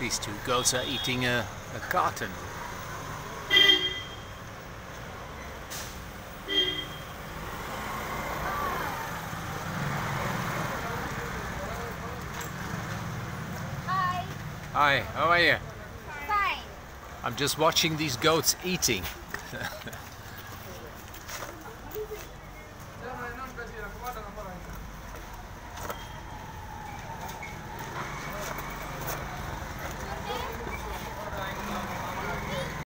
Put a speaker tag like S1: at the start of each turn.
S1: These two goats are eating a carton.
S2: Hi.
S1: Hi, how are you?
S2: Fine.
S1: I'm just watching these goats eating.